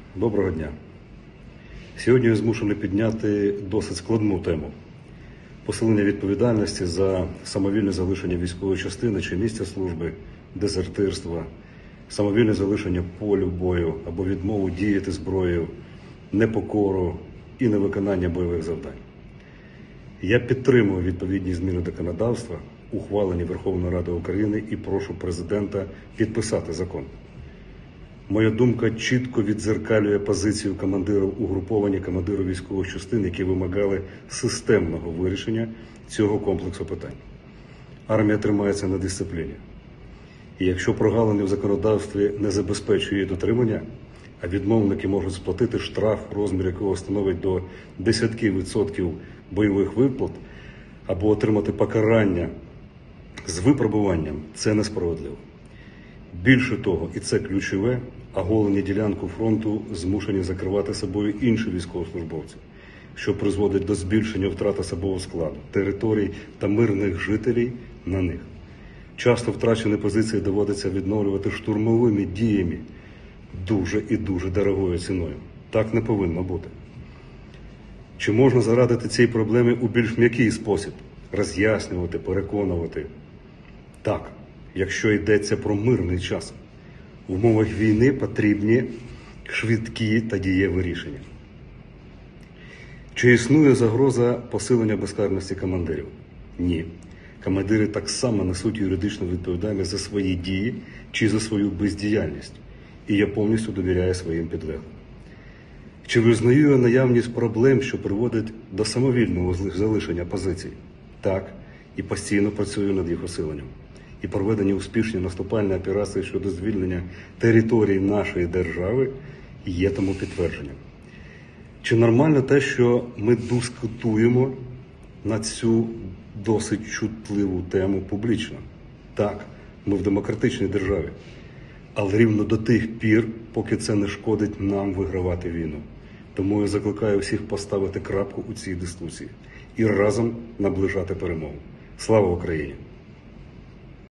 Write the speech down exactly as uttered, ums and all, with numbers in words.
Доброго дня. Сьогодні я змушений підняти досить складну тему – посилення відповідальності за самовільне залишення військової частини чи місця служби, дезертирства, самовільне залишення полю бою або відмову діяти зброєю, непокору і невиконання бойових завдань. Я підтримую відповідні зміни до законодавства, ухвалені Верховною Радою України, і прошу Президента підписати закон. Моя думка чітко віддзеркалює позицію командирів угруповання командирів військових частин, які вимагали системного вирішення цього комплексу питань. Армія тримається на дисципліні. І якщо прогалини в законодавстві не забезпечує її дотримання, а відмовники можуть сплатити штраф, розмір якого становить до десятків відсотків бойових виплат, або отримати покарання з випробуванням, це несправедливо. Більше того, і це ключове, оголені ділянку фронту змушені закривати собою інші військовослужбовці, що призводить до збільшення втрат особового складу, територій та мирних жителів на них. Часто втрачені позиції доводиться відновлювати штурмовими діями дуже і дуже дорогою ціною. Так не повинно бути. Чи можна зарадити цій проблемі у більш м'який спосіб? Роз'яснювати, переконувати? Так, якщо йдеться про мирний час. В умовах війни потрібні швидкі та дієві рішення. Чи існує загроза посилення безкарності командирів? Ні. Командири так само несуть юридичну відповідальність за свої дії чи за свою бездіяльність. І я повністю довіряю своїм підлеглим. Чи визнаю я наявність проблем, що приводять до самовільного залишення позицій? Так. І постійно працюю над їх усиленням. І проведені успішні наступальні операції щодо звільнення територій нашої держави є тому підтвердженням. Чи нормально те, що ми дискутуємо на цю досить чутливу тему публічно? Так, ми в демократичній державі. Але рівно до тих пір, поки це не шкодить нам вигравати війну. Тому я закликаю всіх поставити крапку у цій дискусії і разом наближати перемогу. Слава Україні!